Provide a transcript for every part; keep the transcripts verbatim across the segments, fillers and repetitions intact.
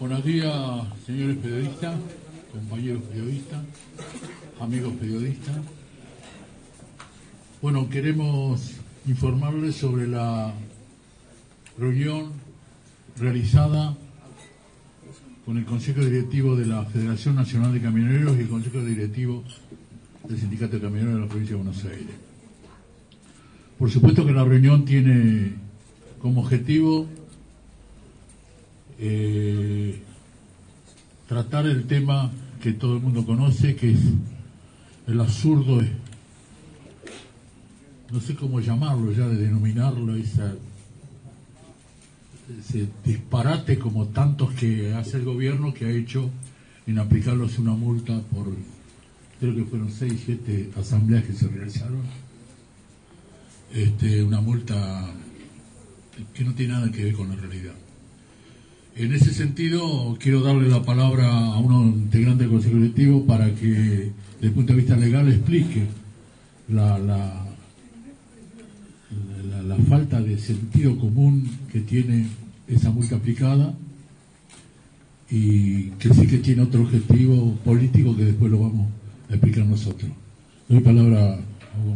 Buenos días, señores periodistas, compañeros periodistas, amigos periodistas. Bueno, queremos informarles sobre la reunión realizada con el Consejo Directivo de la Federación Nacional de Camioneros y el Consejo Directivo del Sindicato de Camioneros de la Provincia de Buenos Aires. Por supuesto que la reunión tiene como objetivo eh, tratar el tema que todo el mundo conoce, que es el absurdo, no sé cómo llamarlo ya, de denominarlo, esa, ese disparate como tantos que hace el gobierno, que ha hecho en aplicarlos una multa por, creo que fueron seis, siete asambleas que se realizaron, este, una multa que no tiene nada que ver con la realidad. En ese sentido, quiero darle la palabra a uno integrante del Consejo Directivo para que, desde el punto de vista legal, explique la, la, la, la falta de sentido común que tiene esa multa aplicada y que sí que tiene otro objetivo político que después lo vamos a explicar nosotros. Doy palabra a Hugo.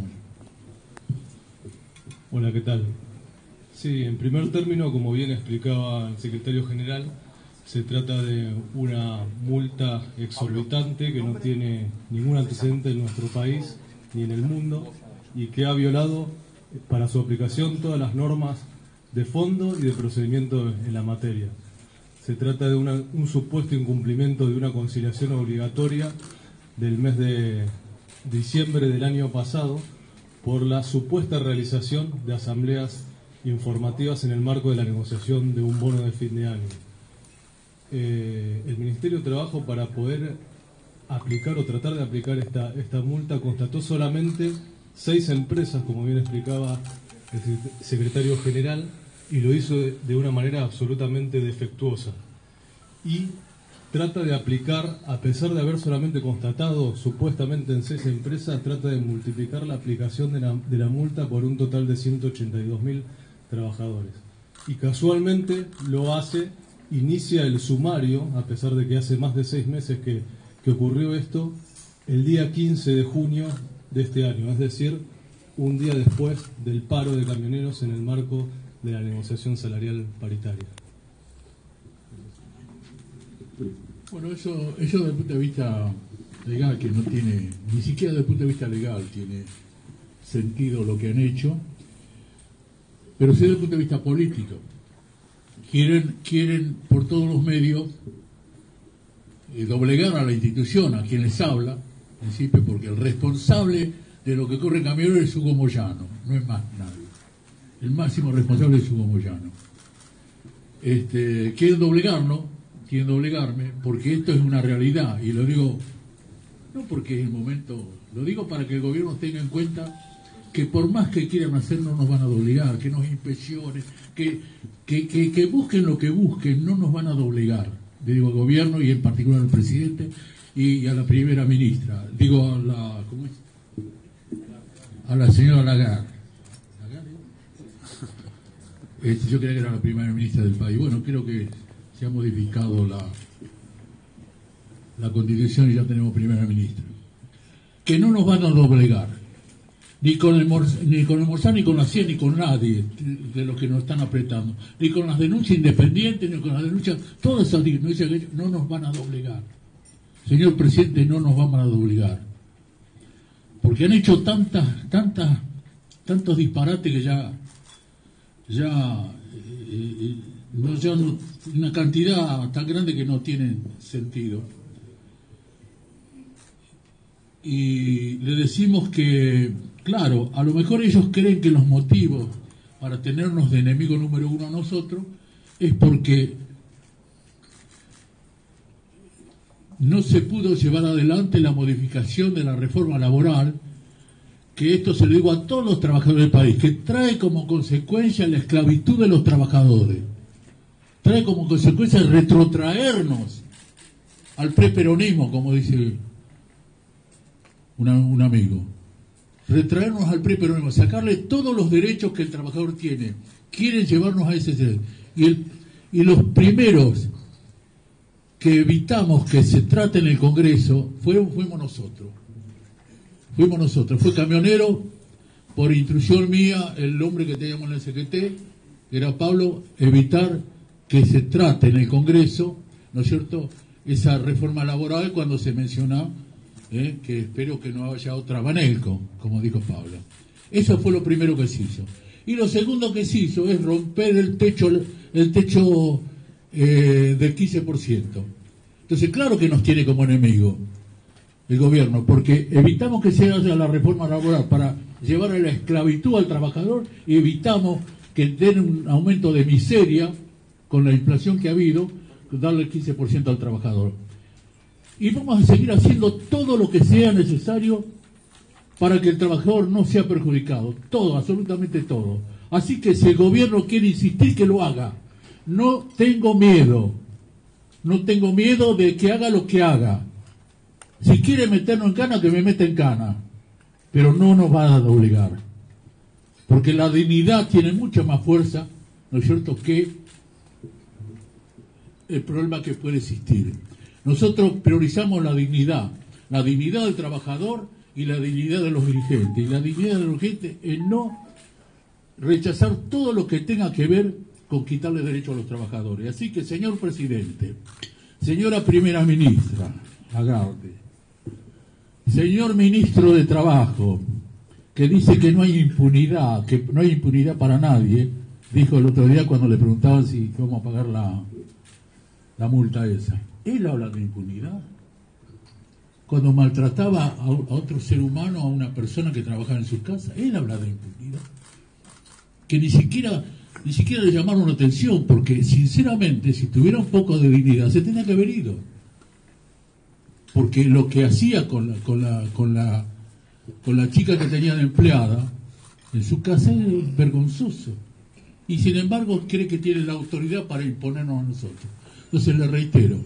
Hola, ¿qué tal? Sí, en primer término, como bien explicaba el secretario general, se trata de una multa exorbitante que no tiene ningún antecedente en nuestro país ni en el mundo y que ha violado para su aplicación todas las normas de fondo y de procedimiento en la materia. Se trata de una, un supuesto incumplimiento de una conciliación obligatoria del mes de diciembre del año pasado por la supuesta realización de asambleas informativas en el marco de la negociación de un bono de fin de año. Eh, el Ministerio de Trabajo, para poder aplicar o tratar de aplicar esta, esta multa, constató solamente seis empresas, como bien explicaba el secretario general, y lo hizo de, de una manera absolutamente defectuosa. Y trata de aplicar, a pesar de haber solamente constatado supuestamente en seis empresas, trata de multiplicar la aplicación de la, de la multa por un total de ciento ochenta y dos mil trabajadores. Y casualmente lo hace, inicia el sumario, a pesar de que hace más de seis meses que, que ocurrió esto, el día quince de junio de este año, es decir, un día después del paro de camioneros en el marco de la negociación salarial paritaria. Bueno, eso, eso desde el punto de vista legal, que no tiene, ni siquiera desde el punto de vista legal tiene sentido lo que han hecho, pero sí desde el punto de vista político. Quieren, quieren por todos los medios eh, doblegar a la institución, a quien les habla, en principio, porque el responsable de lo que ocurre en Camioneros es Hugo Moyano, no es más nadie. El máximo responsable es Hugo Moyano. Este, quieren doblegarnos, quieren doblegarme, porque esto es una realidad, y lo digo no porque es el momento, lo digo para que el gobierno tenga en cuenta que por más que quieran hacer no nos van a doblegar, que nos inspeccionen, que, que, que, que busquen lo que busquen, no nos van a doblegar. Le digo al gobierno y en particular al presidente y a la primera ministra, digo a la, ¿cómo es? A la señora Lagarde. ¿Lagarde? Este, yo creía que era la primera ministra del país. Bueno, creo que se ha modificado la, la constitución y ya tenemos primera ministra. Que no nos van a doblegar. Ni con el ni con el Morsán, ni con la C I E, ni con nadie de los que nos están apretando, ni con las denuncias independientes, ni con las denuncias, todas esas denuncias que no nos van a doblegar. Señor presidente, no nos van a doblegar. Porque han hecho tantas, tantas, tantos disparates que ya, ya, eh, no, ya no, una cantidad tan grande que no tienen sentido. Y le decimos que, claro, a lo mejor ellos creen que los motivos para tenernos de enemigo número uno a nosotros es porque no se pudo llevar adelante la modificación de la reforma laboral, que esto se lo digo a todos los trabajadores del país, que trae como consecuencia la esclavitud de los trabajadores, trae como consecuencia retrotraernos al preperonismo, como dice una, un amigo. Retraernos al preperonismo, sacarle todos los derechos que el trabajador tiene. Quieren llevarnos a ese ser. Y, el, y los primeros que evitamos que se trate en el Congreso fuimos, fuimos nosotros. Fuimos nosotros. Fue Camionero, por instrucción mía, el hombre que teníamos en el C G T, que era Pablo, evitar que se trate en el Congreso, ¿no es cierto?, esa reforma laboral cuando se menciona eh, que espero que no haya otra Banelco, como dijo Pablo. Eso fue lo primero que se hizo. Y lo segundo que se hizo es romper el techo, el techo eh, del quince por ciento. Entonces, claro que nos tiene como enemigo el gobierno, porque evitamos que se haga la reforma laboral para llevar a la esclavitud al trabajador y evitamos que den un aumento de miseria con la inflación que ha habido, darle el quince por ciento al trabajador. Y vamos a seguir haciendo todo lo que sea necesario para que el trabajador no sea perjudicado. Todo, absolutamente todo. Así que si el gobierno quiere insistir, que lo haga. No tengo miedo. No tengo miedo de que haga lo que haga. Si quiere meternos en cana, que me meta en cana. Pero no nos va a obligar. Porque la dignidad tiene mucha más fuerza, ¿no es cierto?, que el problema que puede existir. Nosotros priorizamos la dignidad, la dignidad del trabajador y la dignidad de los dirigentes. Y la dignidad de los dirigentes es no rechazar todo lo que tenga que ver con quitarle derechos a los trabajadores. Así que, señor presidente, señora primera ministra Lagarde, señor ministro de Trabajo, que dice que no hay impunidad, que no hay impunidad para nadie, dijo el otro día cuando le preguntaban si vamos a pagar la, la multa esa. Él habla de impunidad. Cuando maltrataba a, a otro ser humano, a una persona que trabajaba en su casa, él habla de impunidad. Que ni siquiera, ni siquiera le llamaron la atención, porque sinceramente, si tuviera un poco de dignidad, se tenía que haber ido. Porque lo que hacía con la, con la, con la, con la chica que tenía de empleada en su casa es vergonzoso. Y sin embargo cree que tiene la autoridad para imponernos a nosotros. Entonces le reitero,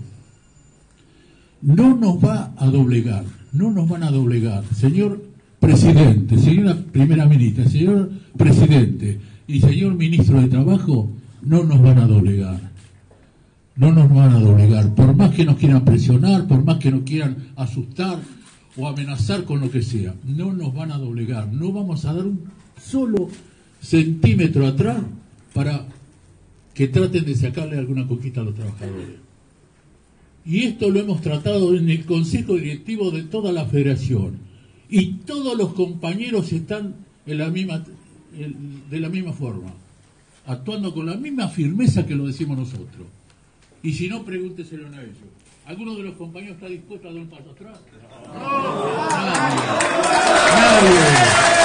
no nos va a doblegar, no nos van a doblegar. Señor presidente, señora primera ministra, señor presidente y señor ministro de Trabajo, no nos van a doblegar. No nos van a doblegar. Por más que nos quieran presionar, por más que nos quieran asustar o amenazar con lo que sea, no nos van a doblegar. No vamos a dar un solo centímetro atrás para que traten de sacarle alguna conquista a los trabajadores. Y esto lo hemos tratado en el Consejo Directivo de toda la Federación. Y todos los compañeros están en la misma, de la misma forma, actuando con la misma firmeza que lo decimos nosotros. Y si no, pregúnteselo a ellos. ¿Alguno de los compañeros está dispuesto a dar un paso atrás? No. Nadie. Nadie.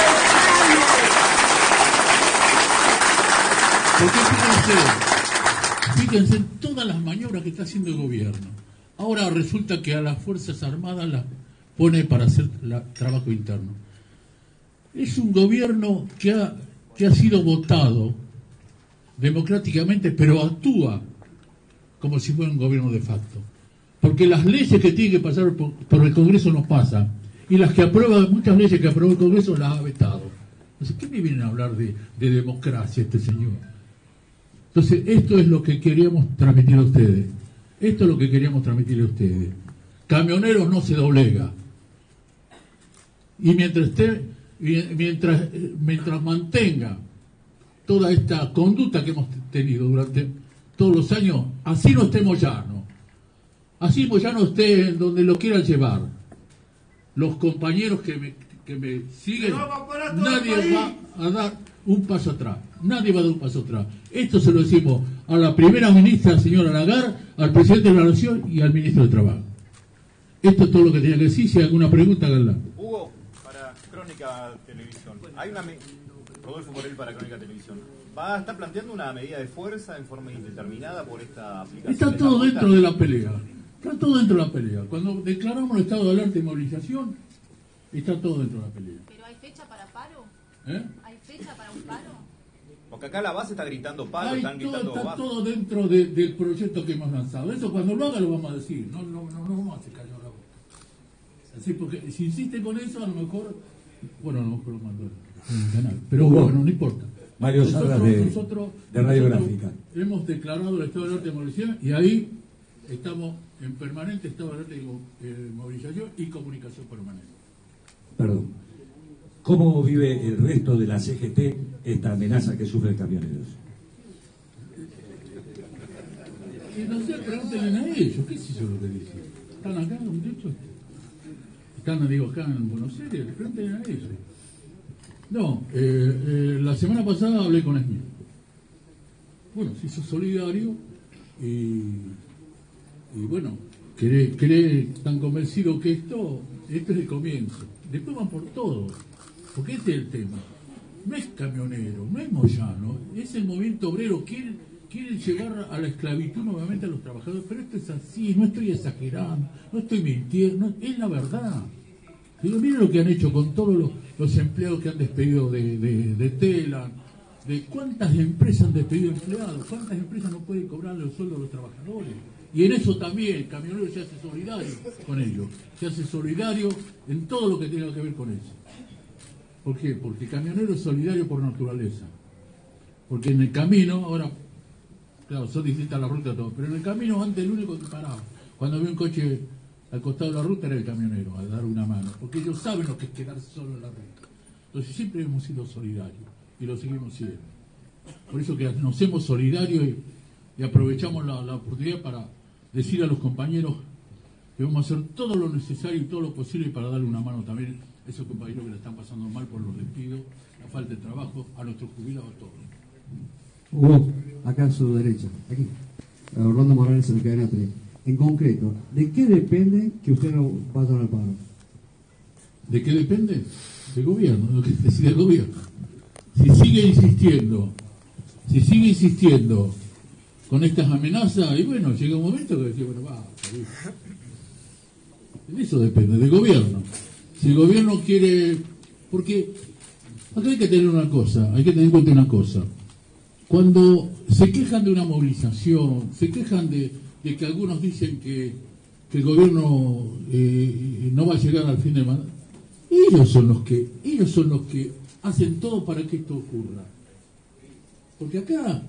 Porque fíjense, fíjense en todas las maniobras que está haciendo el gobierno. Ahora resulta que a las Fuerzas Armadas las pone para hacer la, trabajo interno. Es un gobierno que ha, que ha sido votado democráticamente, pero actúa como si fuera un gobierno de facto. Porque las leyes que tienen que pasar por, por el Congreso no pasan. Y las que aprueba, muchas leyes que aprobó el Congreso las ha vetado. Entonces, ¿qué me vienen a hablar de, de democracia este señor? Entonces, esto es lo que queríamos transmitir a ustedes. Esto es lo que queríamos transmitir a ustedes. Camioneros no se doblega. Y mientras esté, mientras, mientras mantenga toda esta conducta que hemos tenido durante todos los años, así no estemos llanos. Así pues ya no esté en donde lo quieran llevar. Los compañeros que me, que me siguen, nadie va a dar un paso atrás. Nadie va a dar un paso atrás. Esto se lo decimos a la primera ministra, señora Lagarde, al presidente de la Nación y al ministro de Trabajo. Esto es todo lo que tenía que decir. Si hay alguna pregunta, háganla. Hugo, para Crónica Televisión. Hay una... Me... Rodolfo Morel para Crónica Televisión. ¿Va a estar planteando una medida de fuerza en forma indeterminada por esta aplicación? Está todo dentro de la pelea. Está todo dentro de la pelea. Cuando declaramos el estado de alerta y movilización, está todo dentro de la pelea. ¿Pero hay fecha para paro? ¿Eh? ¿Hay fecha para un paro? Porque acá la base está gritando paro, Hay están todo, gritando está bajo. todo dentro de, del proyecto que hemos lanzado. Eso cuando lo haga lo vamos a decir. No, no, no, no vamos a hacer callar la boca. Así, porque si insiste con eso, a lo mejor, bueno, a lo mejor lo mandó en el canal. Pero Hugo, bueno, no importa. Mario Nosotros, Salas de, nosotros, de Radio nosotros Gráfica. Hemos declarado el estado de alerta y movilización y ahí estamos en permanente estado de eh, movilización y comunicación permanente. Perdón. ¿Cómo vive el resto de la C G T esta amenaza que sufren camioneros? Y no sé, pregúntenle a ellos, ¿qué es eso lo que dicen? ¿Están acá, muchachos? ¿Están, digo, acá en Buenos Aires? Pregúntenle a ellos. No, eh, eh, la semana pasada hablé con Esmir. Bueno, se hizo solidario y, y bueno, cree, cree tan convencido que esto, esto es el comienzo. Después van por todo, porque este es el tema. No es camionero, no es Moyano, es el movimiento obrero. Quieren, quieren llevar a la esclavitud nuevamente a los trabajadores, pero esto es así, no estoy exagerando, no estoy mintiendo, no, es la verdad. Digo, miren lo que han hecho con todos los, los empleados que han despedido de, de, de Tela, de cuántas empresas han despedido empleados, cuántas empresas no pueden cobrar los sueldos a los trabajadores. Y en eso también el camionero se hace solidario con ellos, se hace solidario en todo lo que tenga que ver con eso. ¿Por qué? Porque el camionero es solidario por naturaleza. Porque en el camino, ahora, claro, son distintas las rutas todo, pero en el camino antes el único que paraba, cuando había un coche al costado de la ruta era el camionero, a dar una mano, porque ellos saben lo que es quedarse solo en la ruta. Entonces siempre hemos sido solidarios y lo seguimos siendo. Por eso que nos hacemos solidarios y, y aprovechamos la, la oportunidad para decir a los compañeros que vamos a hacer todo lo necesario y todo lo posible para darle una mano también a esos compañeros que la están pasando mal por los despidos, la falta de trabajo, a nuestros jubilados, a todos. Hugo, acá a su derecha, aquí, Orlando Morales en la cadena tres. En concreto, ¿de qué depende que ustedes no vayan al paro? ¿De qué depende? Del gobierno, de lo que decide el gobierno. Si sigue insistiendo, si sigue insistiendo con estas amenazas, y bueno, llega un momento que decía, bueno, va, de eso depende, del gobierno. Si el gobierno quiere, porque acá hay que tener una cosa, hay que tener en cuenta una cosa. Cuando se quejan de una movilización, se quejan de, de que algunos dicen que, que el gobierno eh, no va a llegar al fin de mandato, ellos son los que, ellos son los que hacen todo para que esto ocurra. Porque acá,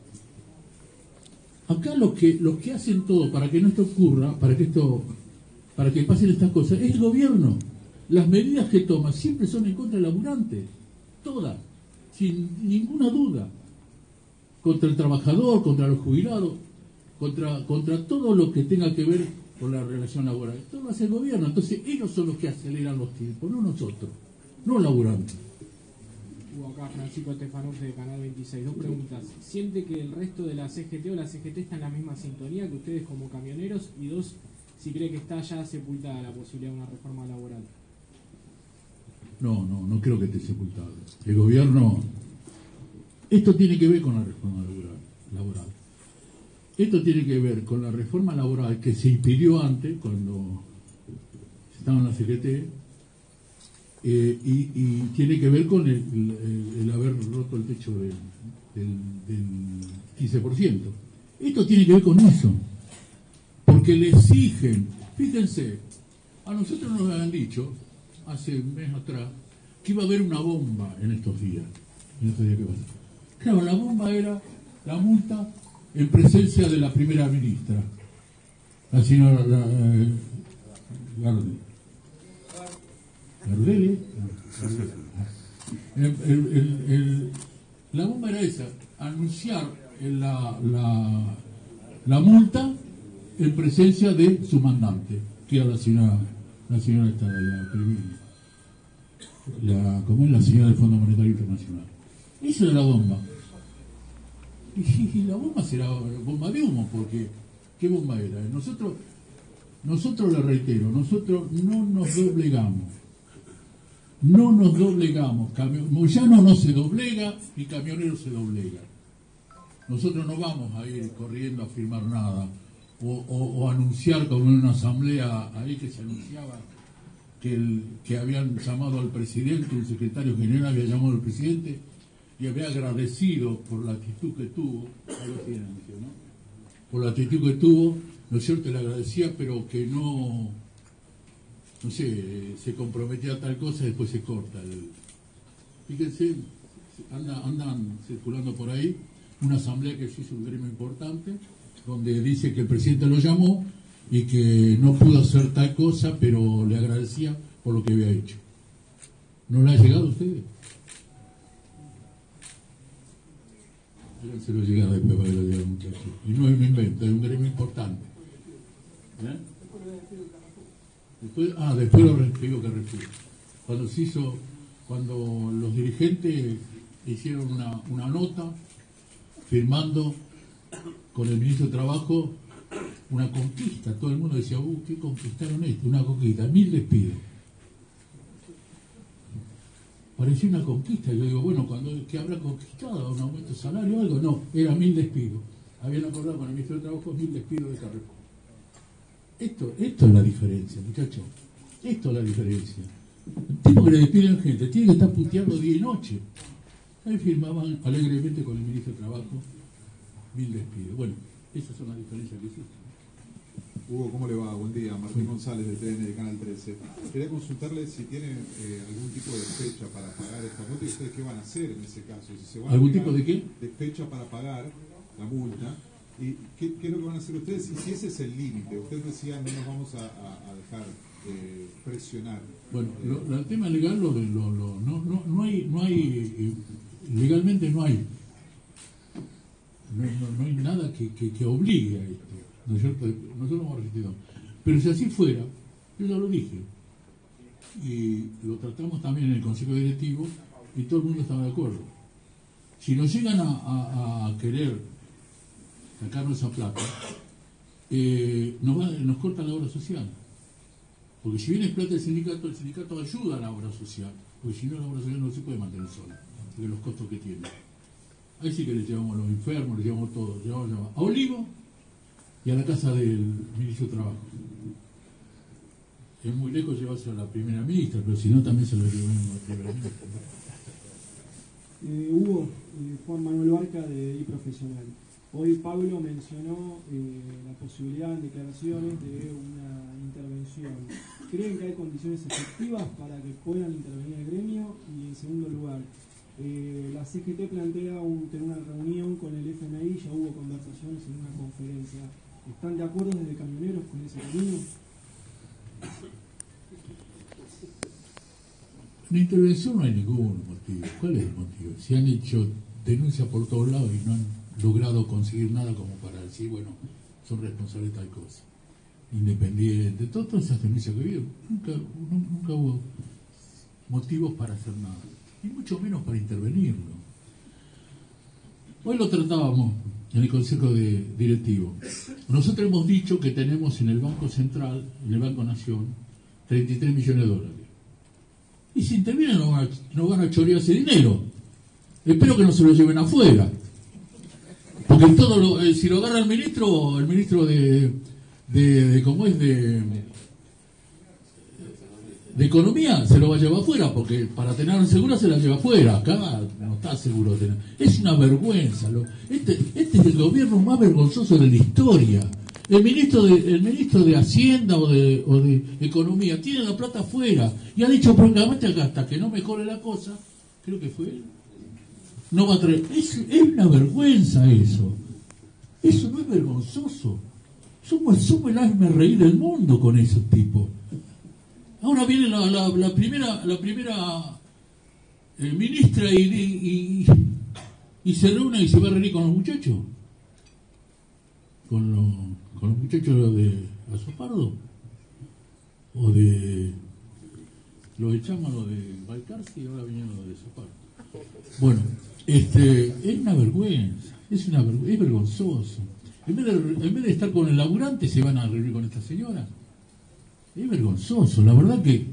acá los que, los que hacen todo para que no esto ocurra, para que esto, para que pasen estas cosas, es el gobierno. Las medidas que toma siempre son en contra del laburante, todas, sin ninguna duda. Contra el trabajador, contra los jubilados, contra, contra todo lo que tenga que ver con la relación laboral. Todo lo hace el gobierno. Entonces ellos son los que aceleran los tiempos, no nosotros, no laburantes. Hugo, acá Francisco Estefanov de Canal veintiséis. Dos preguntas. ¿Siente que el resto de la C G T o la C G T está en la misma sintonía que ustedes como camioneros? Y dos, si cree que está ya sepultada la posibilidad de una reforma laboral. No, no, no creo que esté sepultado. El gobierno... Esto tiene que ver con la reforma laboral, laboral. Esto tiene que ver con la reforma laboral que se impidió antes, cuando estaba en la C G T, eh, y, y tiene que ver con el, el, el haber roto el techo del, del, del quince por ciento. Esto tiene que ver con eso, porque le exigen, fíjense, a nosotros nos habían dicho, hace un mes atrás, que iba a haber una bomba en estos días, en estos días que van. Claro, la bomba era la multa en presencia de la primera ministra, la señora la, eh, Gardel. Gardel, el, el, el, el, la bomba era esa, anunciar la, la, la multa en presencia de su mandante, que era la señora, la señora esta, la primera, la, como es la señora del Fondo Monetario Internacional. Esa era la bomba. Y, y la bomba será bomba de humo, porque ¿qué bomba era? Nosotros, nosotros le reitero, nosotros no nos doblegamos. No nos doblegamos. Moyano no se doblega y Camionero se doblega. Nosotros no vamos a ir corriendo a firmar nada o, o, o anunciar como en una asamblea ahí que se anunciaba que, el, que habían llamado al presidente, un secretario general había llamado al presidente y había agradecido por la actitud que tuvo, ¿no? Por la actitud que tuvo, ¿no es cierto? Le agradecía, pero que no, no sé, se comprometía a tal cosa y después se corta. El, fíjense, anda, andan circulando por ahí una asamblea que se hizo un gremio importante, donde dice que el presidente lo llamó y que no pudo hacer tal cosa, pero le agradecía por lo que había hecho. ¿No le ha llegado a ustedes? Se lo llega después para que lo llegue al muchacho. Y no es un invento, es un gremio importante. ¿Eh? Después, ah, después lo digo que refiero. Cuando se hizo, cuando los dirigentes hicieron una, una nota firmando con el ministro de Trabajo una conquista, todo el mundo decía, uh, ¿qué conquistaron esto? Una conquista, mil despidos. Parecía una conquista. Yo digo, bueno, cuando que habrá conquistado un aumento de salario o algo, no, era mil despidos. Habían acordado con el ministro de Trabajo mil despidos de Carrefour. Esto, esto es la diferencia, muchachos. Esto es la diferencia. El tipo que le despiden gente tiene que estar puteando día y noche. Ahí firmaban alegremente con el ministro de Trabajo mil despidos. Bueno, esas son las diferencias que existen. Hugo, ¿cómo le va? Buen día. Martín González de T N de Canal trece. Quería consultarle si tiene eh, algún tipo de fecha para pagar esta multa y ustedes qué van a hacer en ese caso. Si se van ¿Algún a tipo de qué? De fecha para pagar la multa. ¿Y qué, qué es lo que van a hacer ustedes? Y si ese es el límite. Ustedes decían, no nos vamos a, a, a dejar eh, presionar. Bueno, lo, lo, el tema legal, lo, lo, lo, no, no, no hay, no hay eh, legalmente no hay, no, no, no hay nada que, que, que obligue a esto. ¿No es cierto? Nosotros hemos resistido. Pero si así fuera, yo ya lo dije, y lo tratamos también en el Consejo Directivo, y todo el mundo estaba de acuerdo. Si nos llegan a, a, a querer sacarnos esa plata, eh, nos, va, nos cortan la obra social. Porque si viene plata del sindicato, el sindicato ayuda a la obra social, porque si no la obra social no se puede mantener sola, de los costos que tiene. Ahí sí que le llevamos a los enfermos, le llevamos todo, le llevamos a Olivo y a la casa del ministro de Trabajo. Es muy lejos llevarse a la primera ministra, pero si no también se lo llevamos a la primera ministra. Eh, Hugo, eh, Juan Manuel Barca de I Profesional. Hoy Pablo mencionó eh, la posibilidad en declaraciones de una intervención. ¿Creen que hay condiciones efectivas para que puedan intervenir el gremio? Y en segundo lugar, eh, la C G T plantea un, tener una reunión con el F M I, ya hubo conversaciones en una conferencia. ¿Están de acuerdo desde camioneros con ese camino? En la intervención no hay ningún motivo. ¿Cuál es el motivo? Si han hecho denuncias por todos lados y no han logrado conseguir nada como para decir, bueno, son responsables de tal cosa. Independiente, todo, todas esas denuncias que ha habido, nunca, nunca hubo motivos para hacer nada, y mucho menos para intervenirlo. Hoy lo tratábamos en el Consejo de Directivo. Nosotros hemos dicho que tenemos en el Banco Central, en el Banco Nación, treinta y tres millones de dólares. Y si intervienen no van a, no van a chorear ese dinero. Espero que no se lo lleven afuera. Porque todo lo, eh, si lo agarra el ministro, el ministro de, de, de ¿cómo es? De, de Economía, se lo va a llevar afuera, porque para tenerlo seguro se la lleva afuera. Acá no está seguro de tener. Es una vergüenza. Lo, este, este es el gobierno más vergonzoso de la historia. El ministro de, el ministro de Hacienda o de, o de Economía tiene la plata afuera y ha dicho prácticamente que hasta que no mejore la cosa, creo que fue él, no va a traer. Es, es una vergüenza eso. Eso no es vergonzoso. Somos, somos el hazme reír del mundo con esos tipos. Ahora viene la, la, la primera la primera eh, ministra y, y, y, y se reúne y se va a reunir con los muchachos. Con los, con los muchachos de Azopardo. O de. Los echamos los de Balcarce y ahora vinieron los de Azopardo. Bueno, este, es una vergüenza, es una vergüenza, es vergonzoso. En vez, de, en vez de estar con el laburante, se van a reunir con esta señora. Es vergonzoso, la verdad que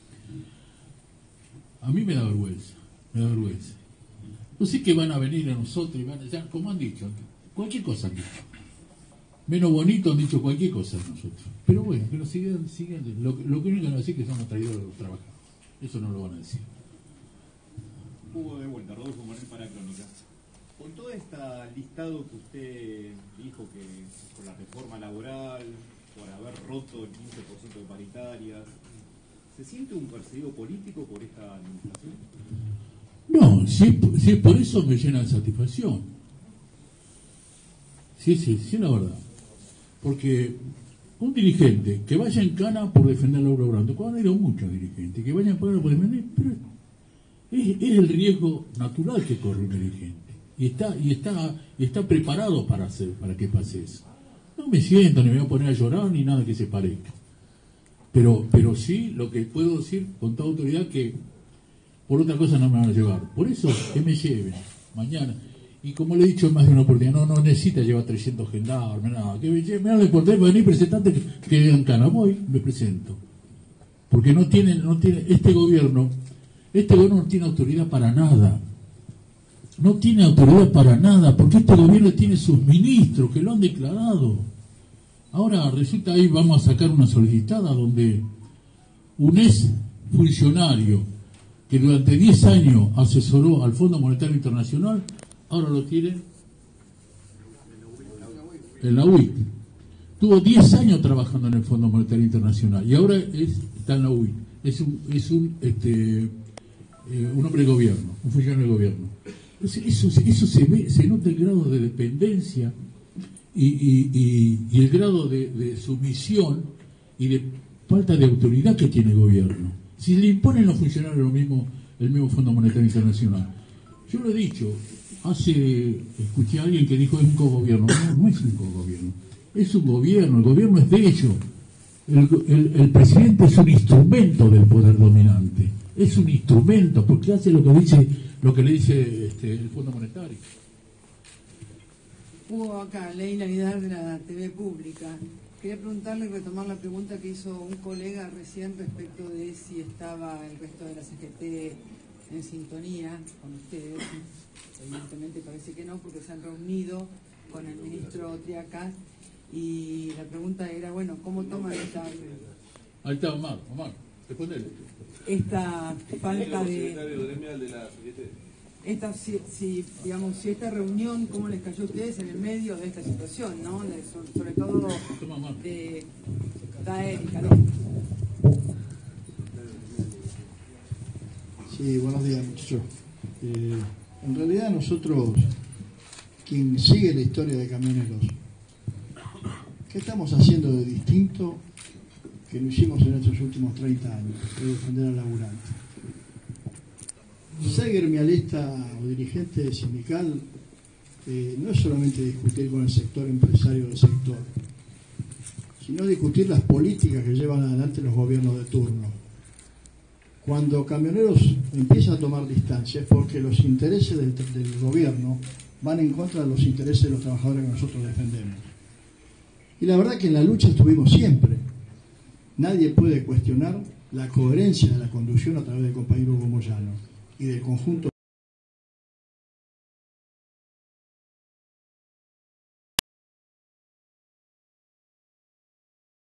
a mí me da vergüenza, me da vergüenza. No sé que van a venir a nosotros y van a, ya, como han dicho, cualquier cosa han dicho. Menos bonito han dicho cualquier cosa a nosotros. Pero bueno, que nos sigan, sigan lo, lo que único que van a decir es que son los traidores de los trabajadores. Eso no lo van a decir. Hugo de vuelta, Rodolfo Morel para Crónica. Con todo este listado que usted dijo que con la reforma laboral, por haber roto el quince por ciento de paritarias, ¿se siente un perseguido político por esta administración? No, si, si por eso me llena de satisfacción. Sí, sí, sí, la verdad. Porque un dirigente que vaya en cana por defender a Laura Brando, cuando han ido muchos dirigentes, que vayan en cana por defender, pero es, es el riesgo natural que corre un dirigente. Y está, y está, y está preparado para hacer, para que pase eso. No me siento, ni me voy a poner a llorar, ni nada que se parezca. Pero, pero sí, lo que puedo decir con toda autoridad que por otra cosa no me van a llevar. Por eso, que me lleven mañana. Y como le he dicho más de una oportunidad, no, no necesita llevar trescientos gendarmes, nada. Que me lleven, me hable por teléfono, vení, presentante, que, que digan cana. Voy, me presento. Porque no tiene, no tiene, este gobierno, este gobierno no tiene autoridad para nada. No tiene autoridad para nada, porque este gobierno tiene sus ministros que lo han declarado. Ahora resulta ahí, vamos a sacar una solicitada donde un ex funcionario que durante diez años asesoró al Fondo Monetario Internacional, ahora lo tiene en la U I C. Tuvo diez años trabajando en el Fondo Monetario Internacional y ahora es, está en la U I C. Es un, es un, este, eh, un hombre de gobierno, un funcionario de gobierno. Entonces, eso, eso se ve, se nota el grado de dependencia y, y, y, y el grado de, de sumisión y de falta de autoridad que tiene el gobierno. Si le imponen los funcionarios lo mismo, el mismo Fondo Monetario Internacional. Yo lo he dicho, hace, escuché a alguien que dijo es un cogobierno. No, no es un cogobierno, es un gobierno, el gobierno es de ellos. El, el, el presidente es un instrumento del poder dominante, es un instrumento, porque hace lo que dice, lo que le dice este, el Fondo Monetario. Hugo, acá, Leila Vidal de la T V Pública. Quería preguntarle y retomar la pregunta que hizo un colega recién respecto de si estaba el resto de la C G T en sintonía con ustedes. Evidentemente parece que no, porque se han reunido con el ministro Triaca y la pregunta era, bueno, ¿cómo toman esta, Ahí está Omar, Omar, respondele. esta falta de... Esta, si, si, digamos, si esta reunión, ¿cómo les cayó a ustedes en el medio de esta situación, ¿no? De, sobre, sobre todo de Daer y Calón. Sí, buenos días, muchachos. Eh, en realidad nosotros, quien sigue la historia de Camioneros, ¿qué estamos haciendo de distinto que lo hicimos en estos últimos treinta años? De defender al laburante. Ser gremialista o dirigente sindical eh, no es solamente discutir con el sector empresario del sector, sino discutir las políticas que llevan adelante los gobiernos de turno. Cuando Camioneros empieza a tomar distancia es porque los intereses del, del gobierno van en contra de los intereses de los trabajadores que nosotros defendemos. Y la verdad que en la lucha estuvimos siempre. Nadie puede cuestionar la coherencia de la conducción a través del compañero Hugo Moyano y del conjunto